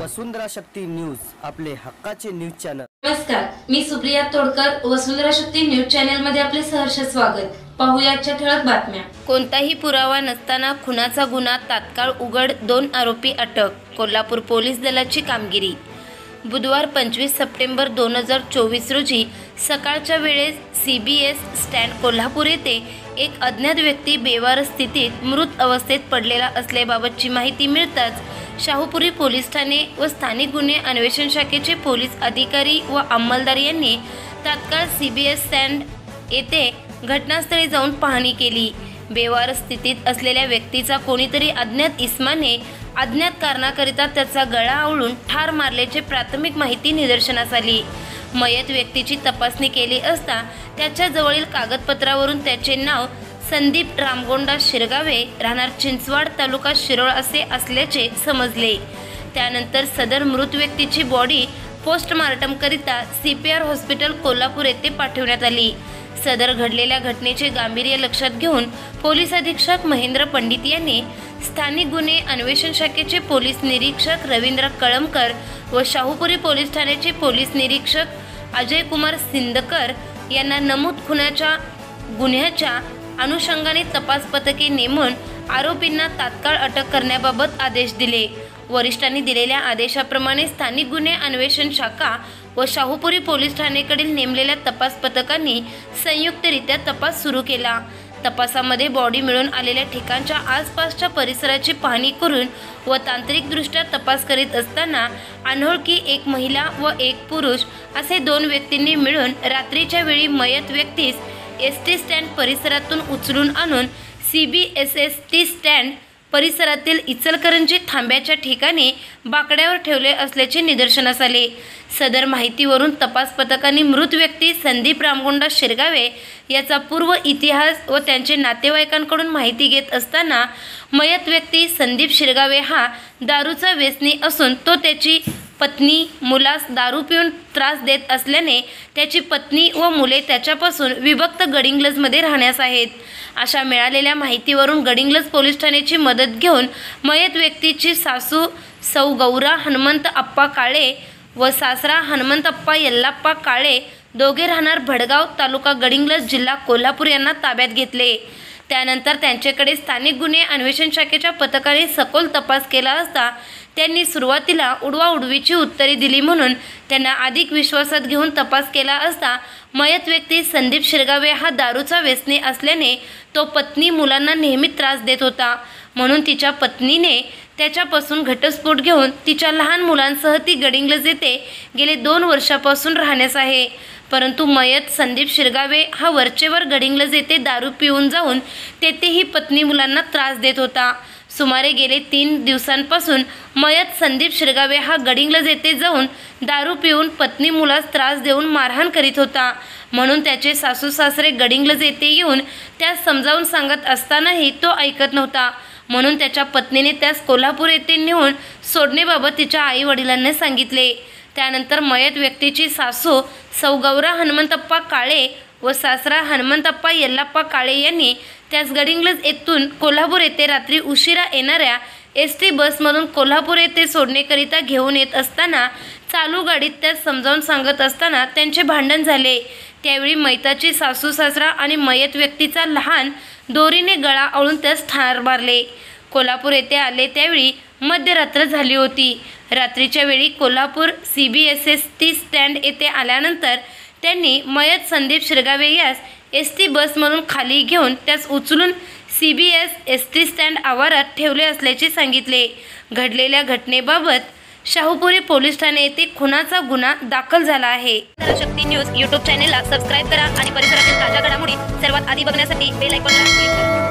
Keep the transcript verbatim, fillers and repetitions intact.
वसुंधरा Shakti news, आपले हक्काचे news channel. नमस्कार, मी सुप्रिया तोडकर, वसुंधरा शक्ती न्यूज चॅनल मध्ये आपले सहर्ष स्वागत। पाहूया आजच्या ठळक बातम्या। कोणताही पुरावा नसताना खुनाचा गुन्हा तात्काळ उघड, दोन आरोपी अटक। कोल्हापूर पोलीस दलाची कामगिरी। बुधवार पंचवीस सप्टेंबर दोन हजार चोवीस रोजी सकाळच्या वेळेस सीबीएस स्टँड कोल्हापूर येथे एक अज्ञात व्यक्ती बेवारस स्थितीत मृत अवस्थेत पडलेला असल्याबाबतची माहिती मिळताच शाहूपुरी पोलीस ठाणे व स्थानिक गुन्हे अन्वेषण शाखेचे पोलीस अधिकारी व अंमलदार यांनी तात्काळ सीबीएस स्टँड येथे घटनास्थळी जाऊन पाहणी केली। बेवारस स्थितीत असलेल्या व्यक्तीचा कोणीतरी अज्ञात इसमाने अज्ञात कारणाकरिता त्याचा गळा आवळून ठार मारल्याची प्राथमिक माहिती निदर्शनास आली। मयत व्यक्तीची तपासणी केली असता त्याच्या जवळील कागदपत्रावरून त्याचे नाव संदीप रामगोंडा शिरगावे, राहणार चिंचवाड, तालुका शिरोळ असे असल्याचे समजले। त्यानंतर सदर मृत व्यक्तीची बॉडी पोस्टमार्टम करिता सीपीआर हॉस्पिटल कोल्हापूर येथे पाठवण्यात आली। सदर घडलेल्या घटनेचे गांभीर्य लक्षात घेऊन पोलीस अधीक्षक महेंद्र पंडित यांनी स्थानिक गुन्हे अन्वेषण शाखेचे पोलीस निरीक्षक रवींद्र कळमकर व शाहूपुरी पोलीस ठाण्याचे पोलीस निरीक्षक अजय कुमार सिंदकर यांना नमूद खुनाच्या गुन्ह्याच्या अनुषंगाने तपास पथके नेमून आरोपींना तात्काळ अटक करण्याबाबत आदेश दिले। वरिष्ठांनी दिलेल्या आदेशाप्रमाणे स्थानिक गुन्हे अन्वेषण शाखा व शाहूपुरी पोलीस ठाणेकडील नेमलेल्या तपास पथकांनी संयुक्तरित्या तपास सुरू केला। तपासामध्ये बॉडी मिळून आलेल्या ठिकाणच्या आसपासच्या परिसराची पाहणी करून व तांत्रिकदृष्ट्या तपास करीत असताना अनोळखी एक महिला व एक पुरुष असे दोन व्यक्तींनी मिळून रात्रीच्या वेळी मयत व्यक्तीस एस टी स्टँड परिसरातून उचलून आणून सीबीएसएस टी स्टँड परिसरातील इचलकरंजी थांब्याच्या ठिकाणी बाकड्यावर ठेवले असल्याचे निदर्शनास आले। सदर माहितीवरून तपास पथकांनी मृत व्यक्ती संदीप रामगोंडा शिरगावे याचा पूर्व इतिहास व त्यांचे नातेवाईकांकडून माहिती घेत असताना मयत व्यक्ती संदीप शिरगावे हा दारूचा व्यसनी असून तो त्याची पत्नी मुलास दारू पिऊन त्रास देत असल्याने त्याची पत्नी व मुले त्याच्यापासून विभक्त गडिंग्लजमध्ये राहण्यास आहेत। अशा मिळालेल्या माहितीवरून गडिंग्लज पोलीस ठाण्याची मदत घेऊन मयत व्यक्तीची सासू सौ गौरा हनुमंत अप्पा काळे व सासरा हनुमंतप्पा यल्लाप्पा काळे दोघे राहणार भडगाव, तालुका गडिंग्लज, जिल्हा कोल्हापूर यांना ताब्यात घेतले। त्यानंतर त्यांच्याकडे स्थानिक गुन्हे अन्वेषण शाखेच्या पथकाने सखोल तपास केला असता त्यांनी सुरुवातीला उडवाउडवीची उत्तरे दिली म्हणून त्यांना अधिक विश्वासात घेऊन तपास केला असता मयत व्यक्ती संदीप शिरगावे हा दारूचा व्यसनी असल्याने तो पत्नी मुलांना नेहमी त्रास देत होता, म्हणून तिच्या पत्नीने त्याच्यापासून घटस्फोट घेऊन तिच्या लहान मुलांसह ती गडिंग्लज येथे गेले दोन वर्षापासून राहण्यास आहे। परंतु मयत संदीप शिरगावे हा वरचेवर गडिंग्लज येथे दारू पिऊन जाऊन तेथेही पत्नी मुलांना त्रास देत होता। सुमारे गेले तीन दिवसांपासून मयत संदीप शिरगावे हा गडिंग्लज येथे जाऊन दारू पिऊन पत्नी मुलास त्रास देऊन मारहाण करीत होता, म्हणून त्याचे सासू सासरे गडिंग्लज येथे येऊन त्यास समजावून सांगत असतानाही तो ऐकत नव्हता, म्हणून त्याच्या पत्नीने त्यास कोल्हापूर येथे नेऊन सोडण्याबाबत तिच्या आई वडिलांना सांगितले। त्यानंतर मयत व्यक्तीची सासू सौ गौरा हनुमंतप्पा काळे व सासरा हनुमंतप्पा यल्लाप्पा काळे यांनी त्यास गडिंग्लज येथून कोल्हापूर येथे रात्री उशिरा येणाऱ्या एस टी बसमधून कोल्हापूर येथे सोडण्याकरिता घेऊन येत असताना चालू गाडीत त्यास समजावून सांगत असताना त्यांचे भांडण झाले। त्यावेळी मयताची सासू सासरा आणि मयत व्यक्तीचा लहान दोरीने गळा आवळून त्यास ठार मारले। कोल्हापूर येथे आले त्यावेळी मध्यरात्र झाली होती। रात्रीच्या वेळी कोल्हापूर सीबीएसएस टी स्टँड येथे आल्यानंतर त्यांनी मयत संदीप शिरगावे यास एस टी बसमधून खाली घेऊन त्यास उचलून सीबीएस एस टी स्टँड आवारात ठेवले असल्याचे सांगितले। घडलेल्या घटनेबाबत शाहूपुरी पोलीस ठाणे येथे खुनाचा गुन्हा दाखल झाला आहे। शक्ती न्यूज यूट्यूब चॅनेलला सबस्क्राईब करा आणि परिसरातील ताज्या घडामोडी सर्वात आधी बघण्यासाठी बेल आयकॉनला क्लिक करा।